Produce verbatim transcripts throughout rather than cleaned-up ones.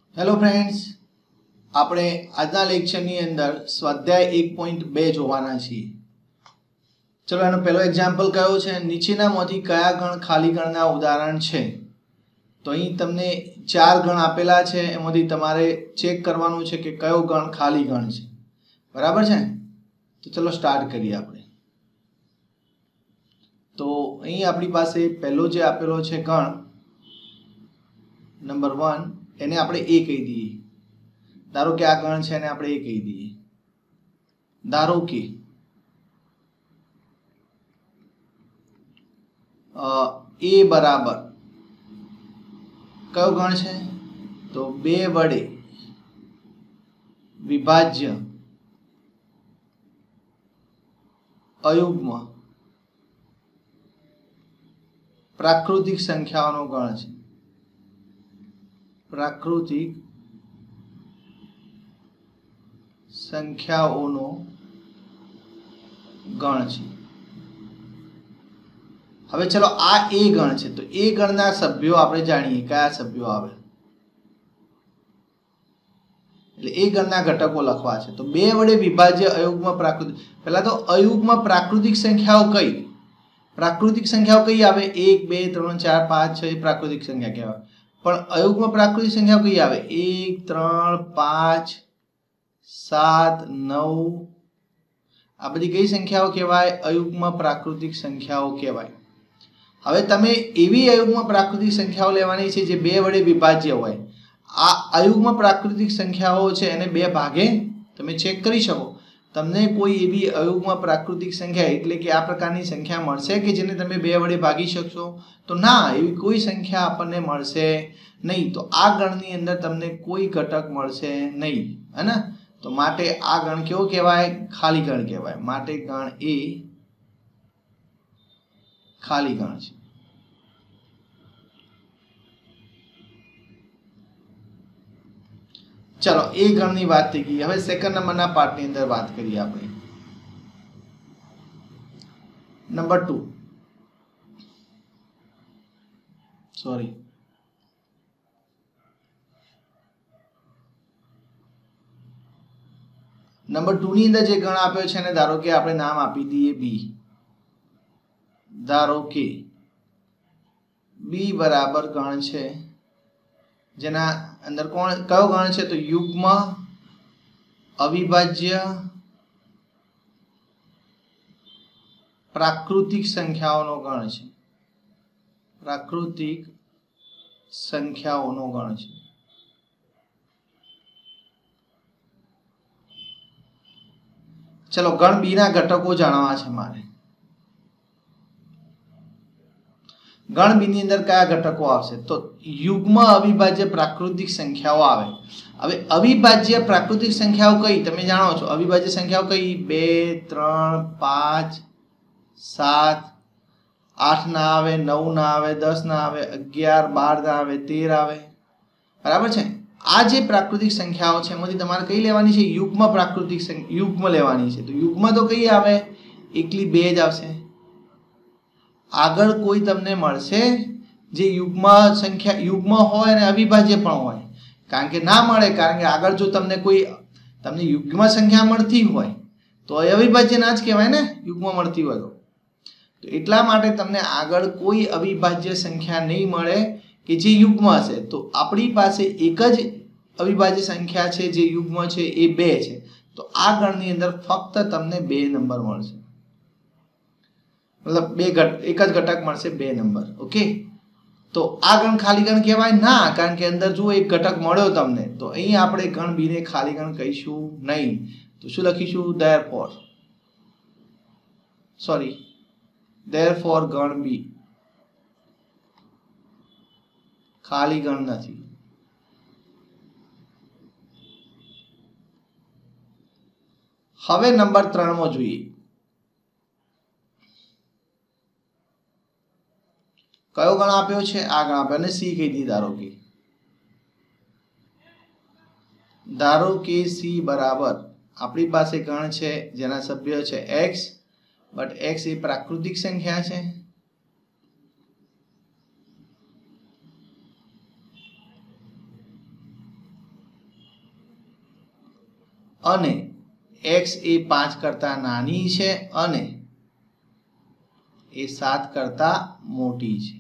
Hello friends, આપણે આજના લેક્ચરની અંદર સ્વાધ્યાય એક પોઈન્ટ બે જોવાના છીએ. ચલો, એનો પહેલો એક્ઝામ્પલ કયો છે? નીચેનામાંથી કયા ગણ ખાલી ગણના ઉદાહરણ છે? તો અહીં તમને ચાર ગણ આપેલા છે, એમાંથી તમારે ચેક કરવાનું છે કે કયો ગણ ખાલી ગણ છે. બરાબર છે? તો ચલો સ્ટાર્ટ કરીએ આપણે. તો અહીં આપણી પાસે પહેલો જે આપેલો છે ગણ નંબર વન, એને આપણે એ કહી દઈએ. ધારો કે આ ગણ છે એને આપણે એ કહી દઈએ. ધારો કે એ બરાબર કયો ગણ છે? તો બે વડે વિભાજ્ય અયુગ્મ પ્રાકૃતિક સંખ્યાઓનો ગણ છે. પ્રાકૃતિક સંખ્યાઓનો ગણ છે. હવે ચલો, આ એ ગણ છે, તો એ ગણના સભ્યો આપણે જાણીએ કયા સભ્યો આવે. એટલે એ ગણના ઘટકો લખવા છે. તો બે વડે વિભાજ્ય અયુગ્મ પ્રાકૃતિક, પહેલા તો અયુગ્મ પ્રાકૃતિક સંખ્યાઓ કઈ? પ્રાકૃતિક સંખ્યાઓ કઈ આવે? એક, બે, ત્રણ, ચાર, પાંચ, છ એ પ્રાકૃતિક સંખ્યા કહેવાય. પણ અયુગ્મ પ્રાકૃતિક સંખ્યાઓ કઈ આવે? એક, ત્રણ, પાંચ, સાત, નવ. આ બધી કઈ સંખ્યાઓ કહેવાય? અયુગ્મ પ્રાકૃતિક સંખ્યાઓ કહેવાય. હવે તમે એવી અયુગ્મ પ્રાકૃતિક સંખ્યાઓ લેવાની છે જે બે વડે વિભાજ્ય હોય. આ અયુગ્મ પ્રાકૃતિક સંખ્યાઓ છે એને બે ભાગે તમે ચેક કરી શકો. તમને કોઈ એવી અયુગ્મ પ્રાકૃતિક સંખ્યા એટલે કે આ પ્રકારની સંખ્યા મળશે કે જેને તમે બે વડે ભાગી શકશો? તો ના, એવી કોઈ સંખ્યા આપણને મળશે નહીં. તો આ ગણની અંદર તમને કોઈ ઘટક મળશે નહીં, હે ને? તો માટે આ ગણ કેવો કહેવાય? ખાલી ગણ કહેવાય. માટે ગણ એ ખાલી ગણ છે. ચલો, એ ગણની વાત થઈ ગઈ. હવે સેકન્ડ નંબરના પાર્ટની અંદર વાત કરીએ આપણે. Number two, sorry number two ની અંદર જે ગણ આપ્યો છે એને ધારો કે આપણે નામ આપી દઈએ બી. ધારો કે બી બરાબર ગણ છે જેના અંદર કોણ કયો ગણ છે? તો યુગ્મ અવિભાજ્ય પ્રાકૃતિક સંખ્યાઓનો ગણ છે. પ્રાકૃતિક સંખ્યાઓનો ગણ છે. ચલો, ગણ બી ના ઘટકો જાણવા છે મારે. ગણ બી ની અંદર કયા ઘટકો આવશે? તો યુગ્મ અવિભાજ્ય પ્રાકૃતિક સંખ્યાઓ આવે. હવે અવિભાજ્ય પ્રાકૃતિક સંખ્યાઓ કઈ? તમે જાણો છો અવિભાજ્ય સંખ્યાઓ કઈ? બે, ત્રણ, પાંચ, સાત, આઠ ના આવે, નવ ના આવે, દસ ના આવે, અગિયાર, બાર ના આવે, તેર આવે. બરાબર છે? આ જે પ્રાકૃતિક સંખ્યાઓ છે એમાંથી તમારે કઈ લેવાની છે? યુગ્મ પ્રાકૃતિક યુગ્મ લેવાની છે. તો યુગ્મ તો કઈ આવે? એકલી બે જ આવશે. આગળ કોઈ તમને મળશે જે યુગ્મ સંખ્યા યુગ્મ હોય અને અવિભાજ્ય પણ હોય? કારણ કે ના મળે, કારણ કે આગળ જો તમને કોઈ તમને યુગ્મ સંખ્યા મળતી હોય તો અવિભાજ્ય ના જ કહેવાય ને, યુગ્મ મળતી હોય તો. તો એટલા માટે તમને આગળ કોઈ અવિભાજ્ય સંખ્યા નહીં મળે કે જે યુગ્મ હશે. તો આપણી પાસે એક જ અવિભાજ્ય સંખ્યા છે જે યુગ્મ છે, એ બે છે. તો આ ગણની અંદર ફક્ત તમને બે નંબર મળશે. મતલબ બે ઘટ એક જ ઘટક મળશે, બે નંબર. ઓકે, તો આ ગણ ખાલી ગણ કહેવાય? ના, કારણ કે અંદર જો એક ઘટક મળ્યો તમને, તો અહીં આપણે ગણ બી ને ખાલી ગણ કહીશું નહીં. તો શું લખીશું? ધેરફોર સોરી ધેરફોર ગણ બી ખાલી ગણ નથી. હવે નંબર ત્રણ માં જોઈએ. કયો ગણ આપ્યો છે? આ ગણ આપ્યો, અને સી કહી દી. ધારો કે ધારો કે સી બરાબર આપણી પાસે ગણ છે જેના સભ્ય છે એક્સ, બટ એક્સ એ પ્રાકૃતિક સંખ્યા છે. અને x એ પાંચ કરતા નાની છે અને એ સાત કરતા મોટી છે.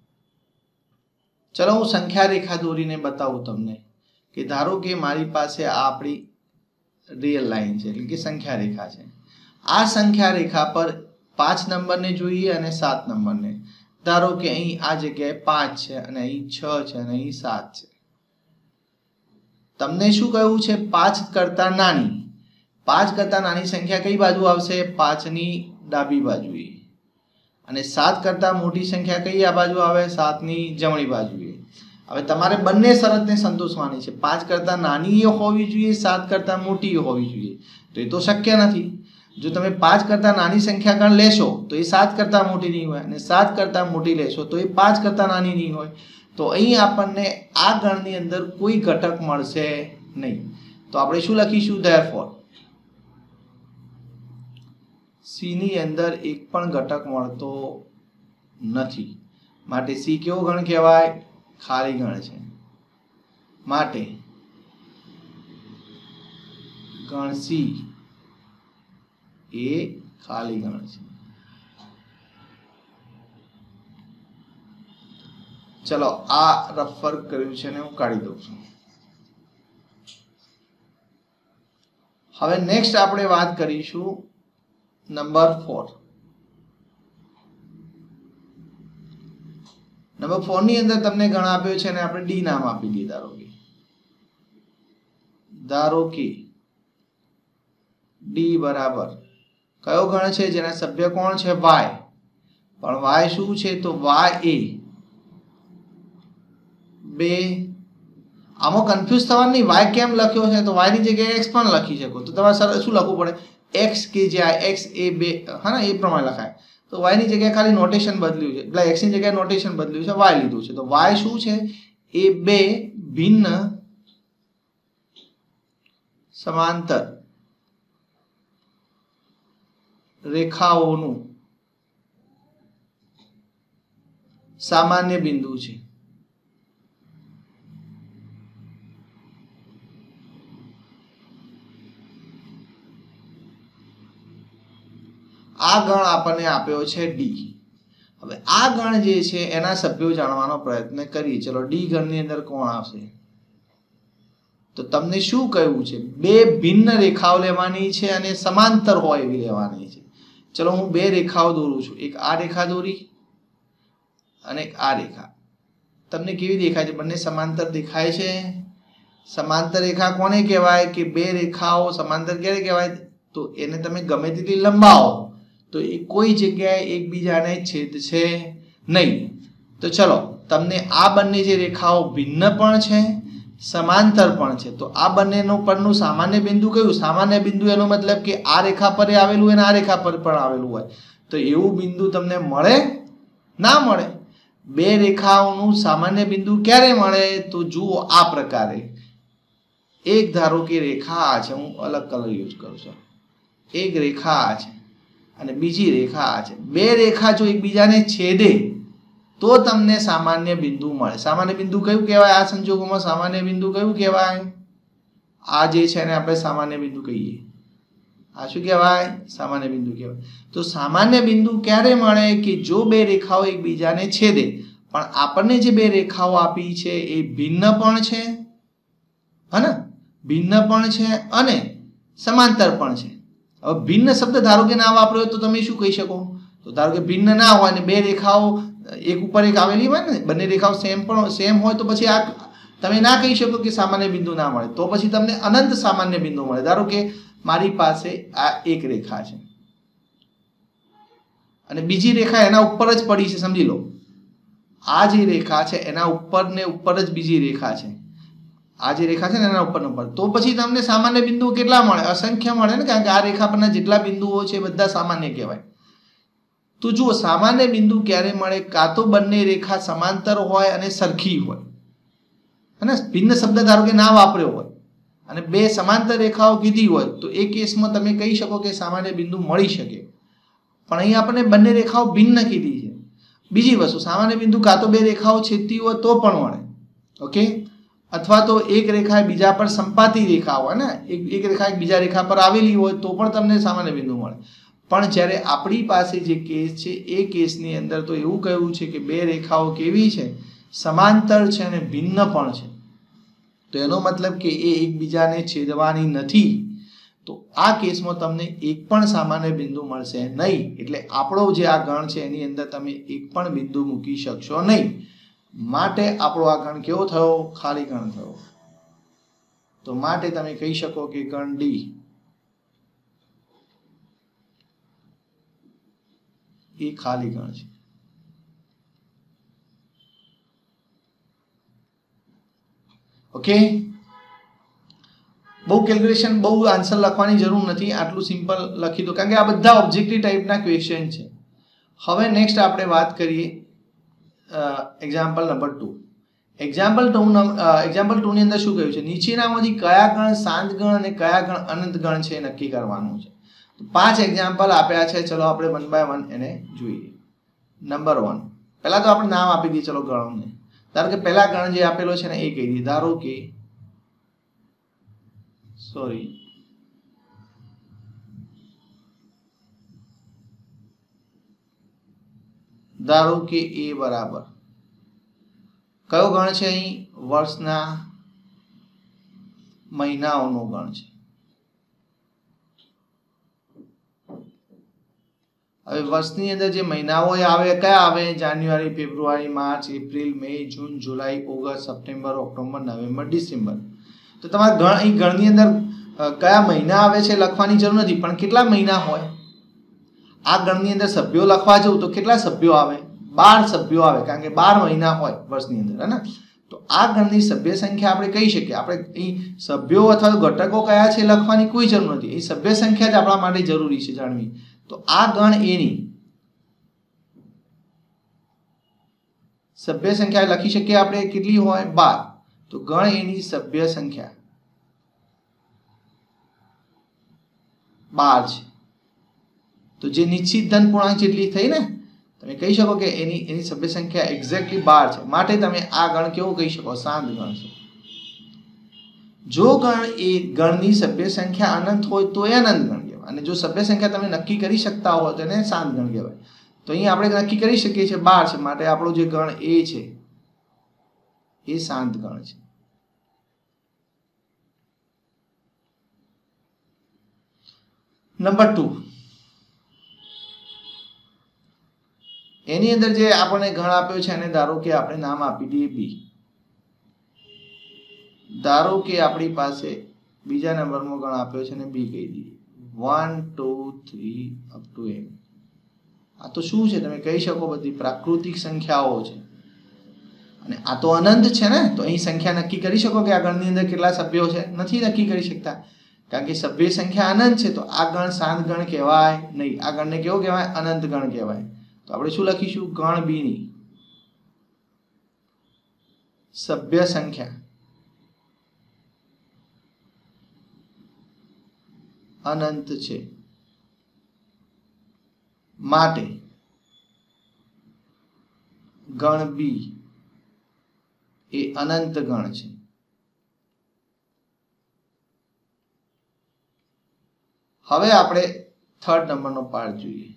ચલો હું સંખ્યા રેખા દોરીને બતાવું તમને કે ધારો કે મારી પાસે આ આપણી રિયલ લાઈન છે એટલે કે સંખ્યા રેખા છે. આ સંખ્યા રેખા પર પાંચ નંબરને જોઈએ અને સાત નંબરને. ધારો કે અહીં આ જગ્યાએ પાંચ છે અને અહીં છ છે અને અહીં સાત છે. તમને શું કહ્યું છે? પાંચ કરતા નાની. પાંચ કરતા નાની સંખ્યા કઈ બાજુ આવશે? પાંચની ડાબી બાજુએ. અને સાત કરતા મોટી સંખ્યા કઈ આ બાજુ આવે? સાતની જમણી બાજુએ. હવે તમારે બંને શરતને સંતોષવાની છે. પાંચ કરતા નાની હોવી જોઈએ, સાત કરતા મોટી હોવી જોઈએ. તો એ તો શક્ય નથી. જો તમે પાંચ કરતા નાની સંખ્યા ગણ લેશો તો એ સાત કરતા મોટી નહીં હોય, અને સાત કરતા મોટી લેશો તો એ પાંચ કરતા નાની નહીં હોય. તો અહીં આપણને આ ગણની અંદર કોઈ ઘટક મળશે નહીં. તો આપણે શું લખીશું? ધેરફોર સી ની અંદર એક પણ ઘટક મળતો નથી. માટે સી કેવો ગણ કહેવાય? ખાલી ગણ છે. માટે ગણ સી એ ખાલી ગણ છે. ચલો આ રફ વર્ક કર્યું છે ને હું કાઢી દઉં છું. હવે નેક્સ્ટ આપણે વાત કરીશું નંબર ફોર. નંબર ફોર ની અંદર તમને ગણ આપ્યો છે અને આપણે ડી નામ આપી દઈએ. ધારો કે ધારો કે ડી બરાબર કયો ગણ છે? જેના સભ્ય કોણ છે? વાય. પણ વાય શું છે? તો વાય એ બે. આમાં કન્ફ્યુઝ થવાનું નહીં. વાય કેમ લખ્યો છે? તો વાય ની જગ્યાએ એક્સ પણ લખી શકો. તો તમારે સરળ શું લખવું પડે? એક્સ કે જ્યાં એક્સ એ બે હા ને એ પ્રમાણે લખાય. તો વાય ની જગ્યાએ ખાલી નોટેશન બદલ્યું છે, એટલે એક્સ ની જગ્યાએ નોટેશન બદલ્યું છે, વાય લીધું છે. તો વાય શું છે? એ બે ભિન્ન સમાંતર રેખાઓનું સામાન્ય બિંદુ છે. આ ગણ આપણને આપ્યો છે ડી. હવે આ ગણ જે છે એના સભ્યો જાણવાનો પ્રયત્ન કરીએ. ચલો ડી ગણની અંદર કોણ આવશે? તો તમને શું કહ્યું છે? બે ભિન્ન રેખાઓ લેવાની છે અને સમાંતર હોય એવી લેવાની છે. ચલો હું બે રેખાઓ દોરું છું. એક આ રેખા દોરી અને એક આ રેખા. તમને કેવી દેખાય છે? બંને સમાંતર દેખાય છે. સમાંતર રેખા કોને કહેવાય? કે બે રેખાઓ સમાંતર ક્યારે કહેવાય? તો એને તમે ગમે તેટલી લંબાવો તો એ કોઈ જગ્યાએ એકબીજાને છેદશે નહીં. તો ચલો તમને આ બંને જે રેખાઓ ભિન્ન પણ છે, સમાંતર પણ છે. તો આ બંનેનું પરનું સામાન્ય બિંદુ કયું? સામાન્ય બિંદુ એનો મતલબ કે આ રેખા પર આવેલું હોય અને આ રેખા પર પણ આવેલું હોય. તો એવું બિંદુ તમને મળે? ના મળે. બે રેખાઓનું સામાન્ય બિંદુ ક્યારે મળે? તો જુઓ આ પ્રકારે. એક ધારો કે રેખા આ છે, હું અલગ કલર યુઝ કરું છું. એક રેખા આ છે અને બીજી રેખા આ છે. બે રેખા જો એકબીજાને છેદે તો તમને સામાન્ય બિંદુ મળે. સામાન્ય બિંદુ કયું કહેવાય? આ સંજોગોમાં સામાન્ય બિંદુ કયું કહેવાય? આ જે છે એને આપણે સામાન્ય બિંદુ કહીએ. આ શું કહેવાય? સામાન્ય બિંદુ કહેવાય. તો સામાન્ય બિંદુ ક્યારે મળે? કે જો બે રેખાઓ એકબીજાને છેદે. પણ આપણને જે બે રેખાઓ આપી છે એ ભિન્ન પણ છે, હે ભિન્ન પણ છે અને સમાંતર પણ છે. હવે ભિન્ન શબ્દ ધારો કે ના વાપર્યો તો તમે શું કહી શકો? તો ધારો કે ભિન્ન ના હોય ને બે રેખાઓ એક ઉપર એક આવેલી હોય ને, બંને રેખાઓ સેમ પણ સેમ હોય તો પછી આ તમે ના કહી શકો કે સામાન્ય બિંદુ ના મળે. તો પછી તમને અનંત સામાન્ય બિંદુ મળે. ધારો કે મારી પાસે આ એક રેખા છે અને બીજી રેખા એના ઉપર જ પડી છે. સમજી લો આ જે રેખા છે એના ઉપર ને ઉપર જ બીજી રેખા છે. આ જે રેખા છે ને એના ઉપર ઉપર તો પછી તમને સામાન્ય બિંદુઓ કેટલા મળે? અસંખ્ય મળે ને, કારણ કે આ રેખા પરના જેટલા બિંદુઓ છે બધા સામાન્ય કહેવાય. તો જુઓ સામાન્ય બિંદુ ક્યારે મળે? કાં તો બંને રેખા સમાંતર હોય અને સરખી હોય, અને ભિન્ન શબ્દ ધારો કે ના વાપર્યો હોય અને બે સમાંતર રેખાઓ કીધી હોય તો એ કેસમાં તમે કહી શકો કે સામાન્ય બિંદુ મળી શકે. પણ અહીં આપણે બંને રેખાઓ ભિન્ન કીધી છે. બીજી વસ્તુ, સામાન્ય બિંદુ કાં તો બે રેખાઓ છેદતી હોય તો પણ મળે. ઓકે, અથવા તો એક રેખા બીજા પર સંપાતી રેખા હોય ને, એક એક રેખા એક બીજા રેખા પર આવેલી હોય તો પણ તમને સામાન્ય બિંદુ મળે. પણ જ્યારે આપણી પાસે જે કેસ છે એ કેસની અંદર તો એવું કહ્યું છે કે બે રેખાઓ કેવી છે, સમાંતર છે અને ભિન્ન પણ છે. તો એનો મતલબ કે એ એકબીજાને છેદવાની નથી. તો આ કેસમાં તમને એક પણ સામાન્ય બિંદુ મળશે નહીં. એટલે આપણો જે આ ગણ છે એની અંદર તમે એક પણ બિંદુ મૂકી શકશો નહીં. માટે આપણો આ ગણ કેવો થયો? ખાલી ગણ થયો. તો માટે તમે કહી શકો કે ગણ ડી એ ખાલી ગણ છે. ઓકે, બહુ કેલ્ક્યુલેશન, બહુ આન્સર લખવાની જરૂર નથી, આટલું સિમ્પલ લખી દો, કારણ કે આ બધા ઓબ્જેક્ટિવ ટાઈપના ક્વેશ્ચન છે. હવે નેક્સ્ટ આપણે વાત કરીએ example number two. Example two example two ની અંદર શું કહ્યું છે? નીચેનામાંથી કયા ગણ શાંત ગણ અને કયા ગણ અનંત ગણ છે નક્કી કરવાનું છે. તો પાંચ એક્ઝામ્પલ આપ્યા છે. ચલો આપણે વન બાય વન એને જોઈએ. નંબર વન, પહેલા તો આપણે નામ આપી દઈએ. ચલો ગણોને, ધારો કે પહેલા ગણ જે આપેલો છે ને એ કહી દઈએ. ધારો કે સોરી ધારો કે એ બરાબર કયો ગણ છે? અહીં વર્ષના મહિનાઓનો ગણ છે. હવે વર્ષની અંદર જે મહિનાઓ આવે કયા આવે? January, February, March, April, May, June, July, August, September, October, November, December. તો તમારા ગણ અહીં ગણની અંદર કયા મહિના આવે છે લખવાની જરૂર નથી, પણ કેટલા મહિના હોય? આ ગણની અંદર સભ્યો લખવા જવું તો કેટલા સભ્યો આવે? બાર સભ્યો આવે, કારણ કે બાર મહિના હોય વર્ષની અંદર, હે ને? તો આ ગણની સભ્ય સંખ્યા આપણે કહી શકીએ. આપણે અહીં સભ્યો અથવા તો ઘટકો કયા છે લખવાની કોઈ જરૂર નથી. એ સભ્ય સંખ્યા જ આપણા માટે જરૂરી છે જાણવી. તો આ ગણ એની સભ્ય સંખ્યા લખી શકીએ આપણે કેટલી હોય? બાર. તો ગણ એની સભ્ય સંખ્યા બાર છે. તો જે નિશ્ચિત ધન પૂર્ણાંક જેટલી થઈ ને, તમે કહી શકો કે એની એની સભ્ય સંખ્યા એક્ઝેક્ટલી બાર છે. માટે તમે આ ગણ કેવો કહી શકો? શાંત ગણ છે. જો ગણ એ ગણની સભ્ય સંખ્યા અનંત હોય તો એ અનંત ગણ કહેવાય, અને જો સભ્ય સંખ્યા તમે નક્કી કરી શકતા હો તો એને શાંત ગણ કહેવાય. તો અહીં આપણે નક્કી કરી શકીએ છીએ બાર છે, માટે આપણો જે ગણ એ છે એ શાંત ગણ છે. નંબર ટુ, એની અંદર જે આપણને ગણ આપ્યો છે એને ધારો કે આપણે નામ આપી દઈએ બી. ધારો કે આપણી પાસે બીજા નંબરમાં ગણ આપ્યો છે ને બી કહી દઈએ. One two three up to n. આ તો શું છે? તમે કહી શકો બધી પ્રાકૃતિક સંખ્યાઓ છે, અને આ તો અનંત છે ને. તો અહીં સંખ્યા નક્કી કરી શકો કે આ ગણની અંદર કેટલા સભ્યો છે? નથી નક્કી કરી શકતા, કારણ કે સભ્ય સંખ્યા અનંત છે. તો આ ગણ શાંત ગણ કહેવાય નહીં. આ ગણને કેવો કહેવાય? અનંત ગણ કહેવાય. તો આપણે શું લખીશું? ગણ બી ની સભ્ય સંખ્યા અનંત છે, માટે ગણ બી એ અનંત ગણ છે. હવે આપણે થર્ડ નંબરનો પાર્ટ જોઈએ.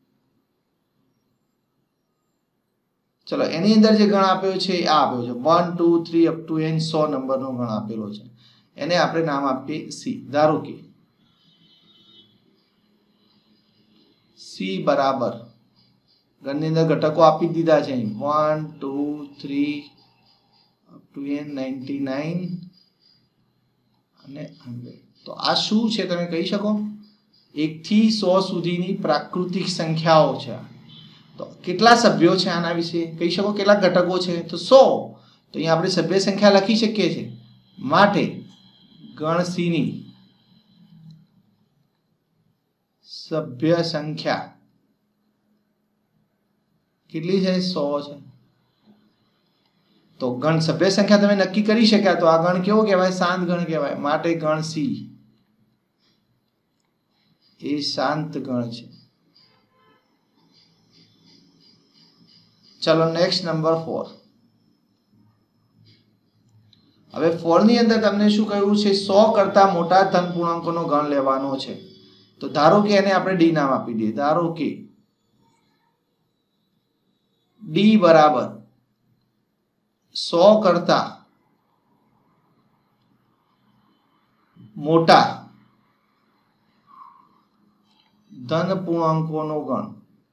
ચલો, એની અંદર જે ગણ આપ્યો છે એ આ આપ્યો છે one two three up to n. સો નંબરનો ગણ આપેલો છે. એને આપણે નામ આપીએ સી. ધારો કે સી બરાબર ગણની અંદર ઘટકો આપી દીધા છે અહીં one two three up to n ninety nine અને હંડ્રેડ. તો આ શું છે તમે કહી શકો? એક થી સો સુધીની પ્રાકૃતિક સંખ્યાઓ છે. તો કેટલા સભ્યો છે આના વિશે કહી શકો? કેટલા ઘટકો છે? તો સો. તો અહીંયા આપણે સભ્ય સંખ્યા લખી શકીએ છીએ. માટે ગણ સી ની સભ્ય સંખ્યા કેટલી છે? સો છે. તો ગણ સભ્ય સંખ્યા તમે નક્કી કરી શક્યા, તો આ ગણ કેવો કહેવાય? શાંત ગણ કહેવાય. માટે ગણ સી એ શાંત ગણ છે. ચલો નેક્સ્ટ નંબર ફોર. હવે ફોર ની અંદર તમને શું કહ્યું છે? સો કરતા મોટા ધન પૂર્ણાંકોનો ગણ લેવાનો છે. તો ધારો કે એને આપણે ડી નામ આપી દઈએ. ધારો કે ડી બરાબર સો કરતા મોટા ધન પૂર્ણાંકોનો ગણ.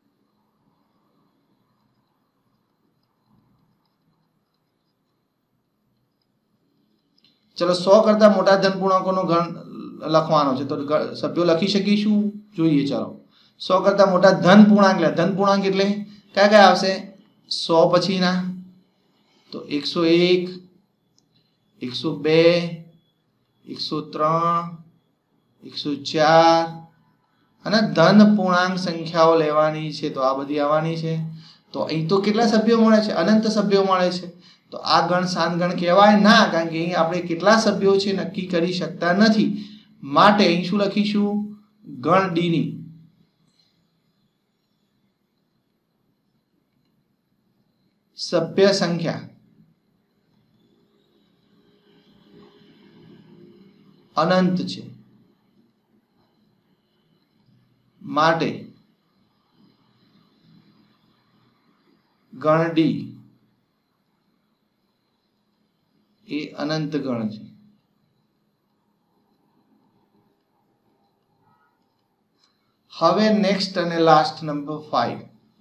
ચલો સો કરતા મોટા ધન પૂર્ણાંકોનો ગણ લખવાનો છે. તો સભ્યો લખી શકીશું? જોઈએ. ચલો સો કરતા મોટા ધન પૂર્ણાંક લે. ધન પૂર્ણાંક એટલે કયા કયા આવશે? સો પછીના તો એકસો એક, એકસો બે, એકસો ત્રણ, એકસો ચાર અને ધન પૂર્ણાંક સંખ્યાઓ લેવાની છે. તો આ બધી આવવાની છે. તો અહીં તો કેટલા સભ્યો મળે છે? અનંત સભ્યો મળે છે. તો આ ગણ શાંત ગણ કહેવાય ના, કારણ કે અહીં આપણે કેટલા સભ્યો છે નક્કી કરી શકતા નથી. માટે અહીં શું લખીશું? ગણ ડી ની સભ્ય સંખ્યા અનંત છે, માટે ગણ ડી એ અનંત ગણ છે. હવે નેક્સ્ટ અને લાસ્ટ નંબર ફાઈવ.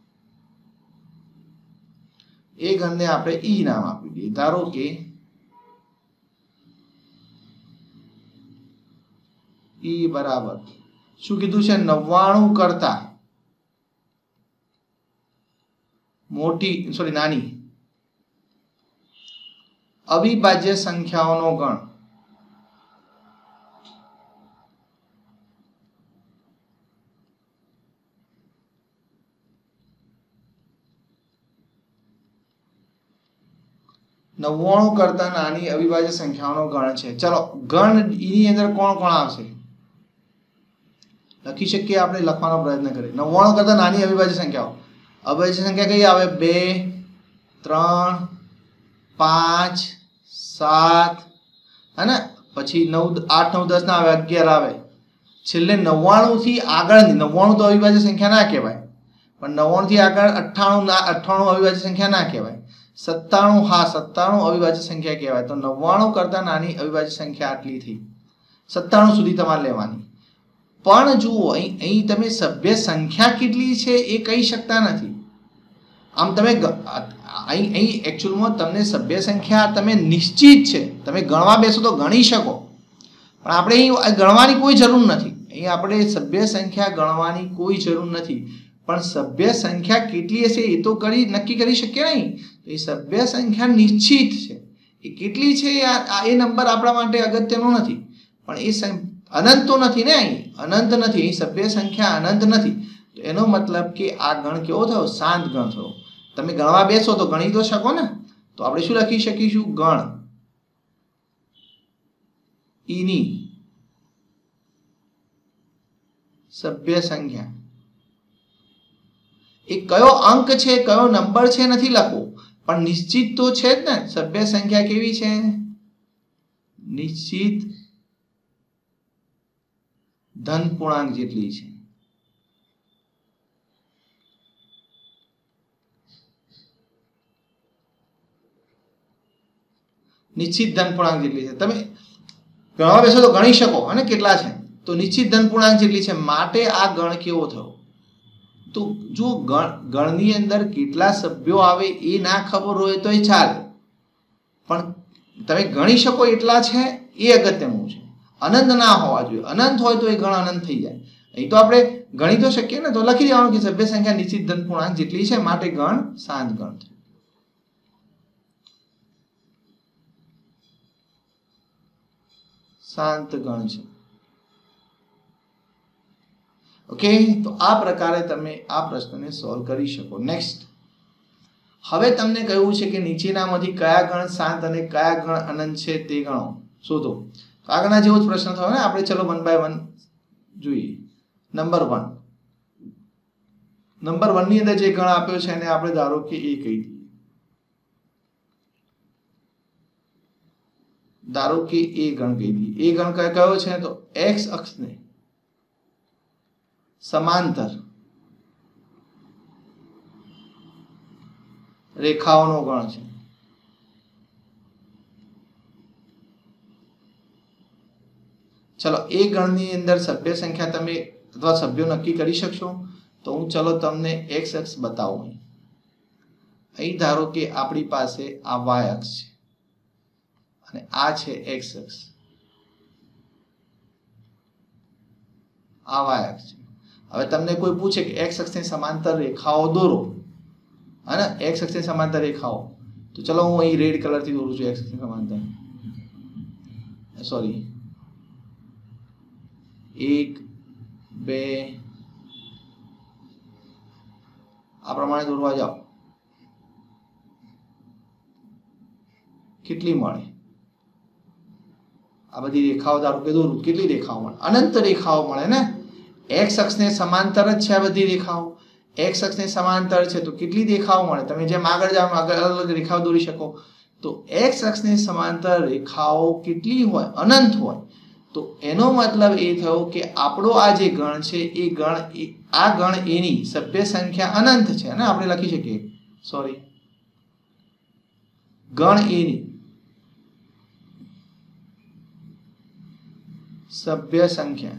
એ ગણને આપણે ઈ નામ આપી દઈએ. ધારો કે ઈ બરાબર શું કીધું છે? નવ્વાણું કરતા મોટી સોરી નાની અવિભાજ્ય સંખ્યાઓનો ગણ. નવ્વાણું કરતા નાની અવિભાજ્ય સંખ્યાઓનો ગણ છે. ચલો ગણ ની અંદર કોણ કોણ આવશે? લખી શકીએ આપણે? લખવાનો પ્રયત્ન કરીએ. નવ્વાણું કરતા નાની અવિભાજ્ય સંખ્યાઓ. અવિભાજ્ય સંખ્યા કઈ આવે? બે, ત્રણ, પાંચ, સાત અને પછી નવ, આઠ, નવ, દસ ના આવે, અગિયાર આવે. છેલ્લે નવ્વાણું થી આગળની, નવ્વાણું તો અવિભાજ્ય સંખ્યા ના કહેવાય, પણ નવ્વાણું થી આગળ અઠ્ઠાણું ના અઠ્ઠાણું અવિભાજ્ય સંખ્યા ના કહેવાય. સત્તાણું, હા સત્તાણું અવિભાજ્ય સંખ્યા કહેવાય. તો નવ્વાણું કરતા નાની અવિભાજ્ય સંખ્યા આટલી થઈ. સત્તાણું સુધી તમારે લેવાની. પણ જુઓ અહીં અહીં તમે સભ્ય સંખ્યા કેટલી છે એ કહી શકતા નથી. આમ તમે અહીં અહીં એકચ્યુઅલમાં તમને સભ્ય સંખ્યા તમે નિશ્ચિત છે, તમે ગણવા બેસો તો ગણી શકો, પણ આપણે અહીં ગણવાની કોઈ જરૂર નથી. અહીં આપણે સભ્ય સંખ્યા ગણવાની કોઈ જરૂર નથી. પણ સભ્ય સંખ્યા કેટલી હશે એ તો કરી નક્કી કરી શકીએ નહીં. તો એ સભ્ય સંખ્યા નિશ્ચિત છે, એ કેટલી છે એ નંબર આપણા માટે અગત્યનો નથી. પણ એ અનંત તો નથી ને, અહીં અનંત નથી, અહીં સભ્ય સંખ્યા અનંત નથી. તો એનો મતલબ કે આ ગણ કેવો થયો? શાંત ગણ થયો. તમે ગણવા બેસો તો ગણી તો શકો ને. તો આપણે શું લખી શકીશું? ગણ ઈની સભ્ય સંખ્યા. એ કયો અંક છે, કયો નંબર છે નથી લખવું, પણ નિશ્ચિત તો છે જ ને. સભ્ય સંખ્યા કેવી છે? નિશ્ચિત ધન પૂર્ણાંક જેટલી છે. નિશ્ચિત ધન પૂર્ણાંક જેટલી છે. તમે ગણવા બેસો તો ગણી શકો અને કેટલા છે. તો નિશ્ચિત ધન પૂર્ણાંક જેટલી છે, માટે આ ગણ કેવો થયો? તો જો ગણ ગણની અંદર કેટલા સભ્યો આવે એ ના ખબર હોય તો એ ચાલે, પણ તમે ગણી શકો એટલા છે એ અગત્યનું છે. અનંત ના હોવા જોઈએ. અનંત હોય તો એ ગણ અનંત થઈ જાય. અહીં તો આપણે ગણી તો શકીએ ને. તો લખી દેવાનું કે સભ્ય સંખ્યા નિશ્ચિત ધન પૂર્ણાંક જેટલી છે, માટે ગણ શાંત ગણ છે. શાંત ગણ છે. ઓકે, તો આ પ્રકારે તમે આ પ્રશ્નને સોલ્વ કરી શકો. નેક્સ્ટ, હવે તમને કહ્યું છે કે નીચેનામાંથી કયા ગણ શાંત અને કયા ગણ અનંત છે તે ગણો શોધો. તો આગળના જેવો જ પ્રશ્ન થયો ને. આપણે ચલો વન બાય વન જોઈએ. નંબર વન, નંબર વન ની અંદર જે ગણ આપ્યો છે એને આપણે ધારો કે એ કહી દઈએ. ધારો કે એ ગણ કહી દઈએ. એ ગણ કયો છે તો એક્સ અક્ષને સમાંતર રેખાઓનો ગણ છે. ચલો એ ગણની અંદર સભ્ય સંખ્યા તમે અથવા સભ્યો નક્કી કરી શકશો. તો હું ચલો તમને એક્સ અક્ષ બતાવું. અહીં ધારો કે આપણી પાસે આ વાય અક્ષ છે અને આ છે એક્સ અક્ષ. આ વાય અક્ષ છે. હવે તમને કોઈ પૂછે કે એક્સ અક્ષની સમાંતર રેખાઓ દોરો, હે ને, એક્સ અક્ષની સમાંતર રેખાઓ, તો ચલો હું અહીં રેડ કલરથી દોરું છું એક્સ અક્ષની સમાંતર. સોરી, એક બે આ પ્રમાણે દોરવા જાઓ, કેટલી મળે? આ બધી રેખાઓ ધારો કે દોરું, કેટલી રેખાઓ મળે? અનંત રેખાઓ મળે ને. એક્સ અક્ષને સમાંતર જ છે આ બધી રેખાઓ. એક્સ અક્ષને સમાંતર છે તો કેટલી રેખાઓ મળે? તમે જેમ આગળ જાઓ આગળ અલગ અલગ રેખાઓ દોરી શકો. તો એક્સ અક્ષને સમાંતર રેખાઓ કેટલી હોય? અનંત હોય. તો એનો મતલબ એ થયો કે આપણો આ જે ગણ છે એ ગણ આ ગણ એની સભ્ય સંખ્યા અનંત છે ને. આપણે લખી શકીએ, સોરી, ગણ એની સભ્ય સંખ્યા.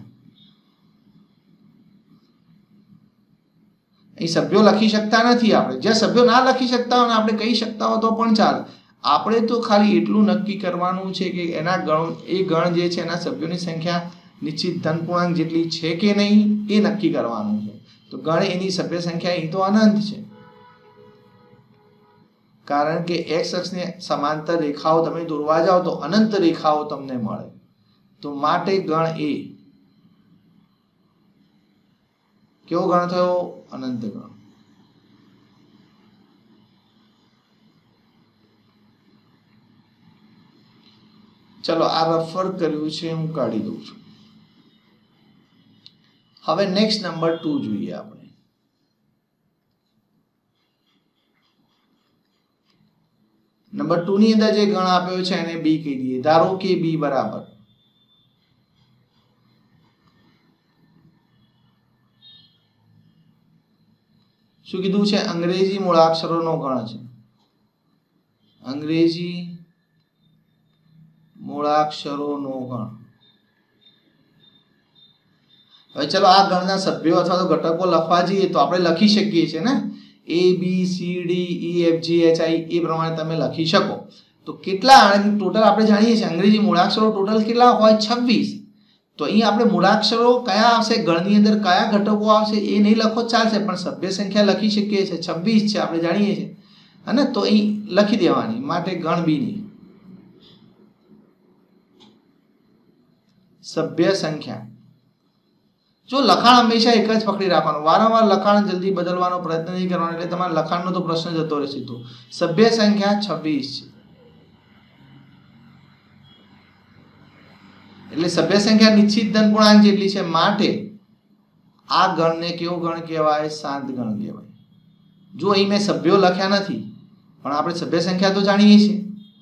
અહીં સભ્યો લખી શકતા નથી આપણે. જ્યાં સભ્યો ના લખી શકતા હોય ને આપણે કહી શકતા હોય તો પણ ચાલે. આપણે તો ખાલી એટલું નક્કી કરવાનું છે કે એના ગણ એ ગણ જે છે એના સભ્યોની સંખ્યા નિશ્ચિત ધન પૂર્ણાંક જેટલી છે કે નહીં એ નક્કી કરવાનું છે. તો ગણ એની સભ્ય સંખ્યા એ તો અનંત છે, કારણ કે એક્સ અક્ષને સમાંતર રેખાઓ તમે દોરવા જાઓ તો અનંત રેખાઓ તમને મળે. તો માટે ગણ એ કેવો ગણ થયો? અનંત ગણ. ચલો આ રફર કર્યું છે હું કાઢી દઉં છું. હવે નેક્સ્ટ નંબર ટુ જોઈએ આપણે. નંબર ટુ ની અંદર જે ગણ આપ્યો છે એને બી કહી દઈએ. ધારો કે બી બરાબર શું કીધું છે? અંગ્રેજી મૂળાક્ષરોનો ગણ છે. અંગ્રેજી મૂળાક્ષરોનો ગણ. હવે ચલો આ ગણના સભ્યો અથવા તો ઘટકો લખવા જઈએ તો આપણે લખી શકીએ છીએ ને. A B C D E F G H I એ પ્રમાણે તમે લખી શકો. તો કેટલા ટોટલ આપણે જાણીએ છીએ અંગ્રેજી મૂળાક્ષરો ટોટલ કેટલા હોય? છવ્વીસ. તો અહીં આપણે મૂળાક્ષરો કયા આવશે, ગણની અંદર કયા ઘટકો આવશે એ નહીં લખો ચાલશે, પણ સભ્ય સંખ્યા લખી શકીએ છીએ. છવ્વીસ છે આપણે જાણીએ છીએ, અને તો અહીં લખી દેવાની. માટે ગણ બી ની સભ્ય સંખ્યા. જો લખાણ હંમેશા એક જ પકડી રાખવાનું, વારંવાર લખાણ જલ્દી બદલવાનો પ્રયત્ન નહીં કરવાનો, એટલે તમારા લખાણનો તો પ્રશ્ન જતો રહે સીધો. સભ્ય સંખ્યા છવ્વીસ છે. એટલે સભ્ય સંખ્યા નિશ્ચિત ધન પૂર્ણાંક જેટલી છે, માટે આ ગણને કેવો ગણ કહેવાય? શાંત ગણ કહેવાય. જો અહીં મેં સભ્યો લખ્યા નથી, પણ આપણે સભ્ય સંખ્યા તો જાણીએ છીએ.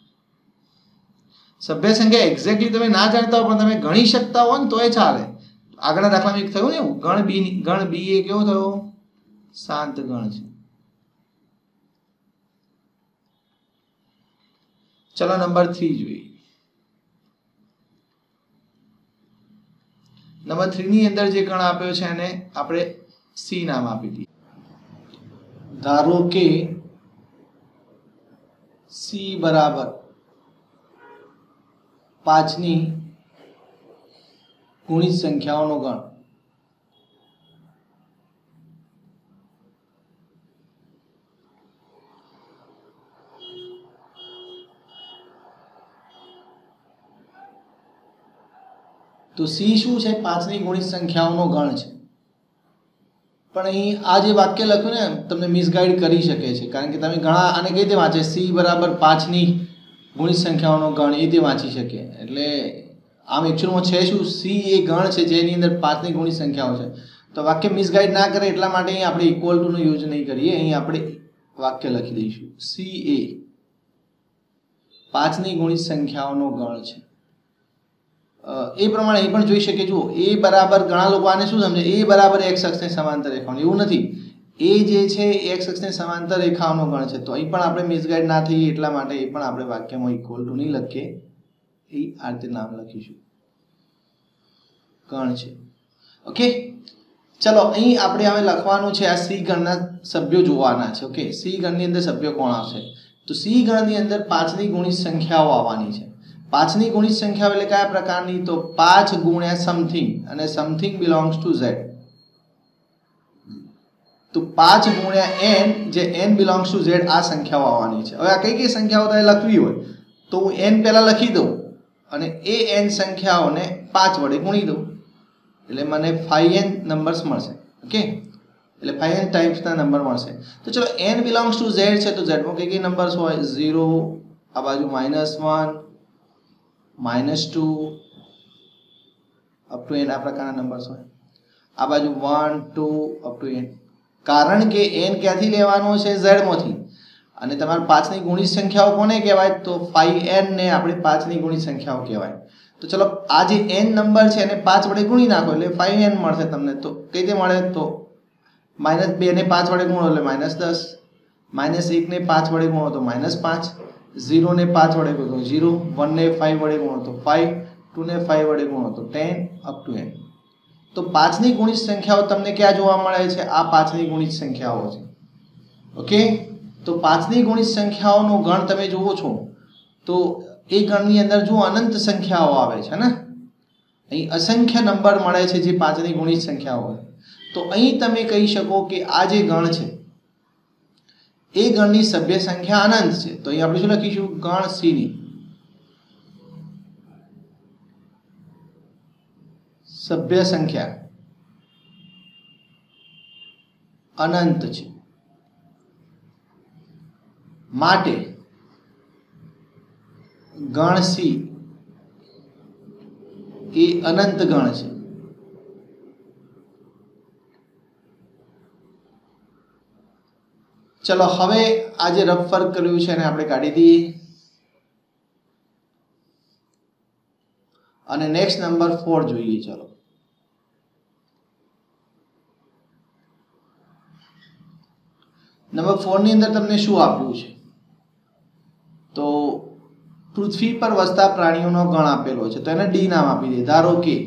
સભ્ય સંખ્યા એક્ઝેક્ટલી તમે ના જાણતા હો પણ તમે ગણી શકતા હો ને તો એ ચાલે. આગળના દાખલામાં એક થયું ને ગણ બી ગણ બી એ કેવો થયો? શાંત ગણ છે. ચલો નંબર થ્રી જોઈએ. નંબર થ્રી ની અંદર જે ગણ આપ્યો છે એને આપણે સી નામ આપી દઈએ. ધારો કે સી બરાબર પાંચની ગુણિત સંખ્યાઓનો ગણ. તો સી શું છે? પાંચની ગુણિત સંખ્યાઓનો ગણ છે. પણ અહીં આ જે વાક્ય લખ્યું ને તમને મિસગાઈડ કરી શકે છે, કારણ કે તમે ઘણા આને કઈ રીતે વાંચે? સી બરાબર પાંચની ગુણિત સંખ્યાઓનો ગણ એ રીતે વાંચી શકે. એટલે આમ એકચ્યુઅલમાં છે શું? સી એ ગણ છે જેની અંદર પાંચની ગુણિત સંખ્યાઓ છે. તો વાક્ય મિસગાઈડ ના કરે એટલા માટે અહીં આપણે ઇક્વલ ટુ નો યુઝ નહીં કરીએ. અહીં આપણે વાક્ય લખી દઈશું સી એ પાંચની ગુણિત સંખ્યાઓનો ગણ છે. એ પ્રમાણે એ પણ જોઈ શકીએ. જુઓ એ બરાબર, ઘણા લોકો આને શું સમજે, એ બરાબર એક્સ અક્ષને સમાંતર રેખાઓ. એવું નથી. એ જે છે એક્સ અક્ષને સમાંતર રેખાઓનો ગણ છે. તો અહીં પણ આપણે મિસગાઈડ ના થઈએ એટલા માટે એ પણ આપણે વાક્યમાં ઇક્વલ ટુ નહીં લખીએ, એ આ રીતે નામ લખીશું, ગણ છે. ઓકે, ચલો અહીં આપણે હવે લખવાનું છે આ સી ગણના સભ્યો જોવાના છે. ઓકે, સી ગણની અંદર સભ્યો કોણ આવશે? તો સી ગણની અંદર પાંચની ગુણિત સંખ્યાઓ આવવાની છે. પાંચની ગુણિત સંખ્યાઓ એટલે કયા પ્રકારની? તો પાંચ ગુણ્યા સમથિંગ, અને સમથિંગ બિલોંગ્સ ટુ ઝેડ. તો પાંચ ગુણ્યા એન, જે એન બિલોંગ્સ ટુ ઝેડ, આ સંખ્યાઓ આવવાની છે. હવે આ કઈ કઈ સંખ્યાઓ તમારે લખવી હોય તો હું એન પહેલા લખી દઉં અને એ એન સંખ્યાઓને પાંચ વડે ગુણી દઉં એટલે મને ફાઈવ એન નંબર્સ મળશે. ઓકે, એટલે ફાઈવ એન ટાઈપ્સના નંબર મળશે. તો ચલો એન બિલોંગ્સ ટુ ઝેડ છે, તો ઝેડમાં કઈ કઈ નંબર્સ હોય? ઝીરો, આ બાજુ minus one, minus two, up to n, આ પ્રકારના નંબર્સ હોય. આ બાજુ one, two, up to n. કારણ કે એન ક્યાંથી લેવાનો છે? ઝેડમાંથી. અને તમારે પાંચની ગુણિત સંખ્યાઓ કોને કહેવાય? તો ફાઈવ એન ને આપણે પાંચની ગુણિત સંખ્યાઓ કહેવાય. તો ચલો આ જે એન નંબર છે એને પાંચ વડે ગુણી નાખો એટલે ફાઈવ એન મળશે તમને. તો કઈ રીતે મળે? તો માઇનસ બે ને પાંચ વડે ગુણો એટલે માઇનસ દસ, માઇનસ એક ને પાંચ વડે ગુણો તો માઇનસ પાંચ, ઝીરો ને પાંચ વડે ગુણો ઝીરો, વન ને ફાઈવ વડે ગુણો તો ફાઈવ, ટુ ને ફાઈવ વડે ગુણો તો ટેન, અપ ટુ એન. તો પાંચની ગુણિત સંખ્યાઓ તમને ક્યાં જોવા મળે છે? આ પાંચની ગુણિત સંખ્યાઓ છે. ઓકે, તો પાંચની ગુણિત સંખ્યાઓનો ગણ તમે જુઓ છો તો એ ગણની અંદર જો અનંત સંખ્યાઓ આવે છે ને, અહીં અસંખ્ય નંબર મળે છે જે પાંચની ગુણિત સંખ્યાઓ. તો અહીં તમે કહી શકો કે આ જે ગણ છે એ ગણની સભ્ય સંખ્યા અનંત છે. તો અહીં આપણે શું લખીશું? ગણ સી ની સભ્ય સંખ્યા અનંત છે, માટે ગણ સી એ અનંત ગણ છે. ચલો હવે આ જે રફ વર્ક કર્યું છે એને આપણે કાઢી દઈએ અને નેક્સ્ટ નંબર ફોર જોઈએ. ચલો નંબર ફોર ની અંદર તમને શું આપ્યું છે? તો પૃથ્વી પર વસતા પ્રાણીઓનો ગણ આપેલો છે, તો એને ડી નામ આપી દે. ધારો કે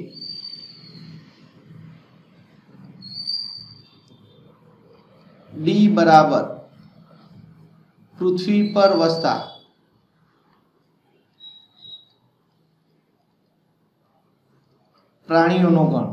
ડી બરાબર પૃથ્વી પર વસતા પ્રાણીઓનો ગણ.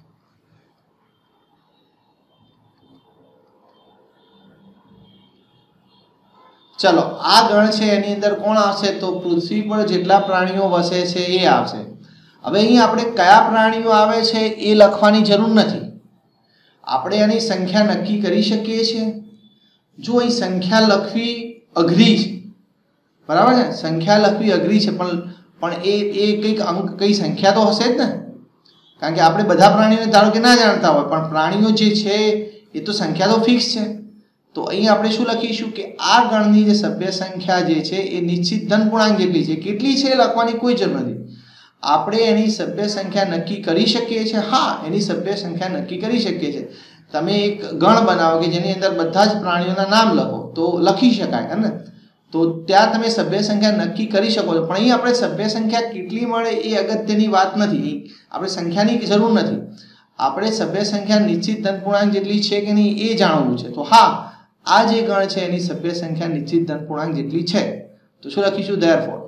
ચલો આ ગણ છે એની અંદર કોણ આવશે? તો પૃથ્વી પર જેટલા પ્રાણીઓ વસે છે એ આવશે. હવે અહીં આપણે કયા પ્રાણીઓ આવે છે એ લખવાની જરૂર નથી. આપણે એની સંખ્યા નક્કી કરી શકીએ છીએ. જો અહીં સંખ્યા લખવી અઘરી છે, બરાબર છે, સંખ્યા લખવી અઘરી છે, પણ પણ એ એ કંઈક અંક કઈ સંખ્યા તો હશે જ ને. કારણ કે આપણે બધા પ્રાણીઓને ધારો કે ના જાણતા હોય, પણ પ્રાણીઓ જે છે એ તો સંખ્યા તો ફિક્સ છે. તો અહીં આપણે શું લખીશું કે આ ગણની જે સભ્ય સંખ્યા જે છે એ નિશ્ચિત ધન પૂર્ણાંક જેટલી છે. કેટલી છે લખવાની કોઈ જરૂર નથી. આપણે એની સભ્ય સંખ્યા નક્કી કરી શકીએ છીએ. હા, એની સભ્ય સંખ્યા નક્કી કરી શકીએ છીએ. તમે એક ગણ બનાવો કે જેની અંદર બધા જ પ્રાણીઓના નામ લખો તો લખી શકાય ને. તો ત્યાં તમે સભ્ય સંખ્યા નક્કી કરી શકો છો. પણ અહીં આપણે સભ્ય સંખ્યા કેટલી મળે એ અગત્યની વાત નથી. આપણે સંખ્યાની જરૂર નથી. આપણે સભ્ય સંખ્યા નિશ્ચિત ધન પૂર્ણાંક જેટલી છે કે નહીં એ જાણવું છે. તો હા, આ જે ગણ છે એની સભ્ય સંખ્યા નિશ્ચિત ધન પૂર્ણાંક જેટલી છે. તો શું લખીશું? ધેરફોર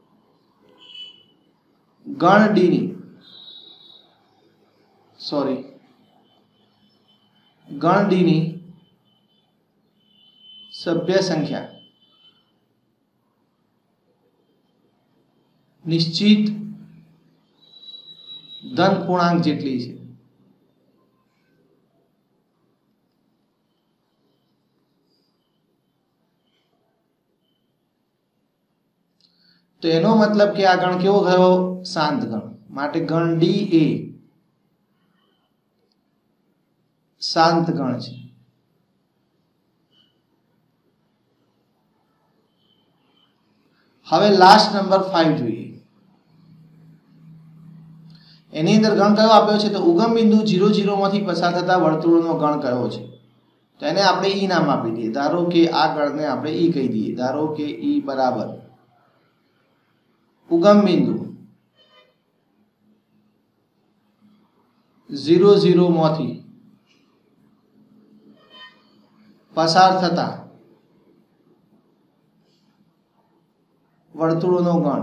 ગણ ડી ની સોરી ગણ ડી ની સભ્ય સંખ્યા નિશ્ચિત ધન પૂર્ણાંક જેટલી છે. તો એનો મતલબ કે આ ગણ કેવો ગયો? શાંત ગણ. માટે ગણ ડી એ શાંત ગણ છે. હવે લાસ્ટ નંબર પાંચ જોઈએ. એની અંદર ગણ કયો આપ્યો છે? તો ઉગમ બિંદુ ઝીરો ઝીરો માંથી પસાર થતા વર્તુળોનો ગણ કયો છે? તો એને આપણે ઈ નામ આપી દઈએ. ધારો કે આ ગણને આપણે ઈ કહી દઈએ. ધારો કે ઈ બરાબર ઉગમ બિંદુ ઝીરો ઝીરો માંથી પસાર થતા વર્તુળોનો ગણ.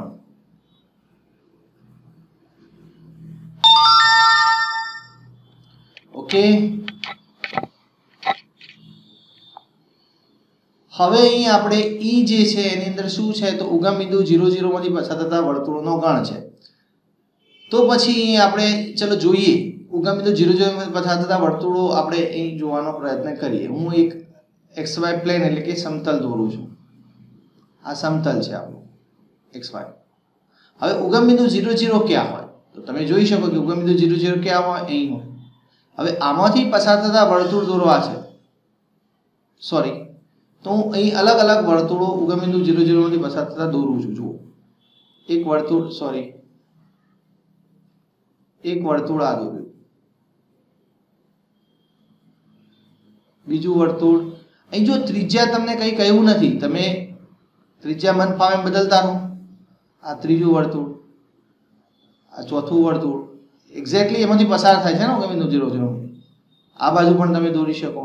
ઓકે, હવે અહીં આપણે ઈ જે છે એની અંદર શું છે? તો ઉગમ બિંદુ ઝીરો ઝીરો માંથી પસાર થતા વર્તુળોનો ગણ છે. તો પછી અહીં આપણે ચલો જોઈએ ઉગમ બિંદુ ઝીરો ઝીરો માંથી પસાર થતા વર્તુળો આપણે અહીં જોવાનો પ્રયત્ન કરીએ. હું એક એક્સ વાય પ્લેન એટલે કે સમતલ દોરું છું. આ સમતલ છે આપણું એક્સ વાય. હવે ઉગમ બિંદુ ઝીરો ઝીરો ક્યાં હોય? તો તમે જોઈ શકો કે ઉગમ બિંદુ ઝીરો ઝીરો ક્યાં હોય? અહીં હોય. હવે આમાંથી પસાર થતા વર્તુળ દોરવા છે. સોરી, તો હું અહીં અલગ અલગ વર્તુળો ઉગમ બિંદુ ઝીરો ઝીરો માંથી પસાર થતા દોરું છું. જુઓ, એક વર્તુળ, સોરી એક વર્તુળ આ દોર્યું, બીજું વર્તુળ. અહીં જો ત્રિજ્યા તમને કંઈ કહ્યું નથી, તમે ત્રિજ્યા મન ફાવે બદલતા રહો. આ ત્રીજું વર્તુળ, આ ચોથું વર્તુળ, એક્ઝેક્ટલી એમાંથી પસાર થાય છે ને ઉગમ બિંદુ ઝીરો ઝીરો. આ બાજુ પણ તમે દોરી શકો,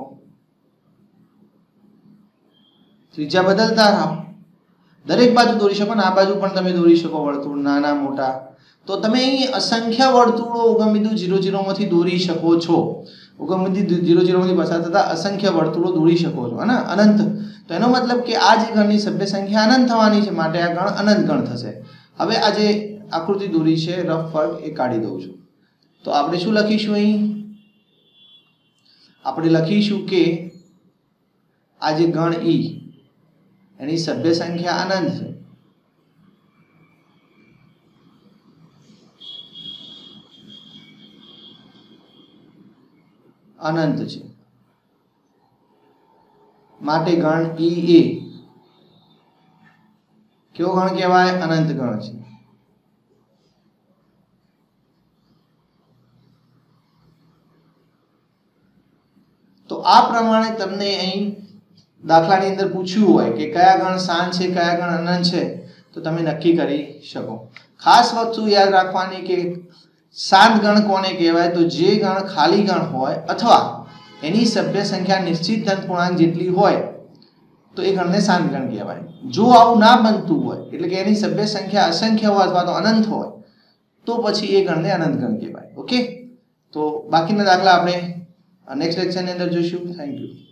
ત્રિજ્યા બદલતા રહો, દરેક બાજુ દોરી શકો ને આ બાજુ પણ તમે દોરી શકો વર્તુળ, નાના મોટા. તો તમે અહીં અસંખ્ય વર્તુળો ઉગમ બિંદુ ઝીરો ઝીરો માંથી દોરી શકો છો. ઉગમ બિંદુ ઝીરો ઝીરો માંથી પસાર થતા અસંખ્ય વર્તુળો દોરી શકો છો, હે અનંત. તો એનો મતલબ કે આ જે ગણની સભ્ય સંખ્યા અનંત થવાની છે, માટે આ ગણ અનંત ગણ થશે. હવે આ જે આકૃતિ દોરી છે રફ ફર્ક એ કાઢી દઉં છું. તો આપણે શું લખીશું અહીં? આપણે લખીશું કે આ જે ગણ ઈ એની સભ્ય સંખ્યા અનંત છે. અનંત છે માટે ગણ ઈ એ કયો ગણ કહેવાય? અનંત ગણ છે. તો આ પ્રમાણે તમને અહીં દાખલાની અંદર પૂછ્યું હોય કે કયા ગણ શાંત છે, કયા ગણ અનંત છે, તો તમે નક્કી કરી શકો. ખાસ વસ્તુ યાદ રાખવાની કે શાંત ગણ કોને કહેવાય? તો જે ગણ ખાલી ગણ હોય અથવા એની સભ્ય સંખ્યા નિશ્ચિત ધન પૂર્ણાંક જેટલી હોય તો એ ગણને શાંત ગણ કહેવાય. જો આવું ના બનતું હોય એટલે કે એની સભ્ય સંખ્યા અસંખ્ય હોય અથવા તો અનંત હોય તો પછી એ ગણને અનંત ગણ કહેવાય. ઓકે, તો બાકીના દાખલા આપણે નેક્સ્ટ લેક્ચરની અંદર જોઈશું. Thank you.